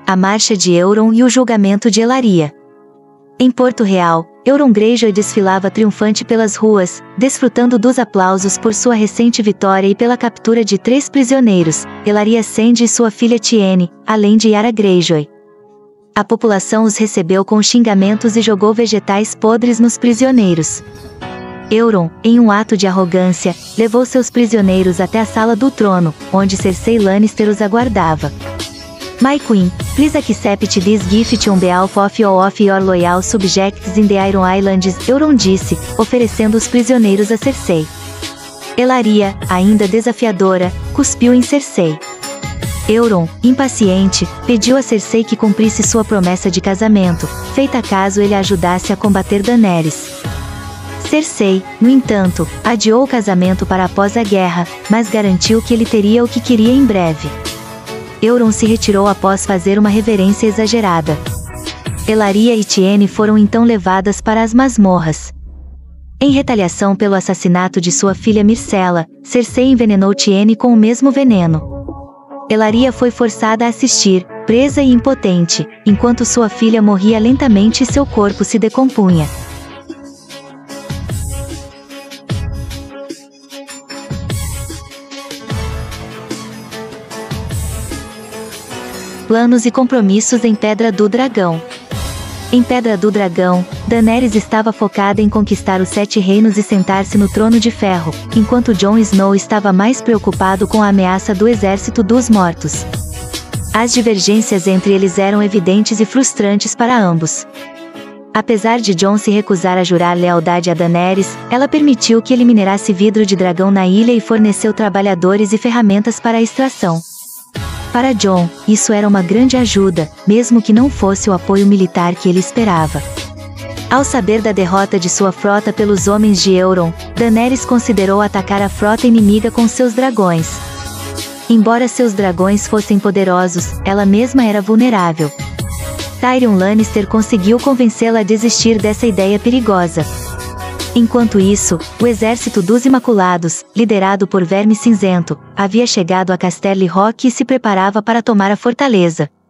A Marcha de Euron e o Julgamento de Ellaria. Em Porto Real, Euron Greyjoy desfilava triunfante pelas ruas, desfrutando dos aplausos por sua recente vitória e pela captura de 3 prisioneiros, Ellaria Sand e sua filha Tiene, além de Yara Greyjoy. A população os recebeu com xingamentos e jogou vegetais podres nos prisioneiros. Euron, em um ato de arrogância, levou seus prisioneiros até a Sala do Trono, onde Cersei Lannister os aguardava. My Queen, please accept this gift on behalf of all of your loyal subjects in the Iron Islands, Euron disse, oferecendo os prisioneiros a Cersei. Ellaria, ainda desafiadora, cuspiu em Cersei. Euron, impaciente, pediu a Cersei que cumprisse sua promessa de casamento, feita caso ele a ajudasse a combater Daenerys. Cersei, no entanto, adiou o casamento para após a guerra, mas garantiu que ele teria o que queria em breve. Euron se retirou após fazer uma reverência exagerada. Ellaria e Tiene foram então levadas para as masmorras. Em retaliação pelo assassinato de sua filha Myrcella, Cersei envenenou Tiene com o mesmo veneno. Ellaria foi forçada a assistir, presa e impotente, enquanto sua filha morria lentamente e seu corpo se decompunha. Planos e compromissos em Pedra do Dragão. Em Pedra do Dragão, Daenerys estava focada em conquistar os 7 reinos e sentar-se no Trono de Ferro, enquanto Jon Snow estava mais preocupado com a ameaça do Exército dos Mortos. As divergências entre eles eram evidentes e frustrantes para ambos. Apesar de Jon se recusar a jurar lealdade a Daenerys, ela permitiu que ele minerasse vidro de dragão na ilha e forneceu trabalhadores e ferramentas para a extração. Para Jon, isso era uma grande ajuda, mesmo que não fosse o apoio militar que ele esperava. Ao saber da derrota de sua frota pelos homens de Euron, Daenerys considerou atacar a frota inimiga com seus dragões. Embora seus dragões fossem poderosos, ela mesma era vulnerável. Tyrion Lannister conseguiu convencê-la a desistir dessa ideia perigosa. Enquanto isso, o exército dos Imaculados, liderado por Verme Cinzento, havia chegado a Casterly Rock e se preparava para tomar a fortaleza.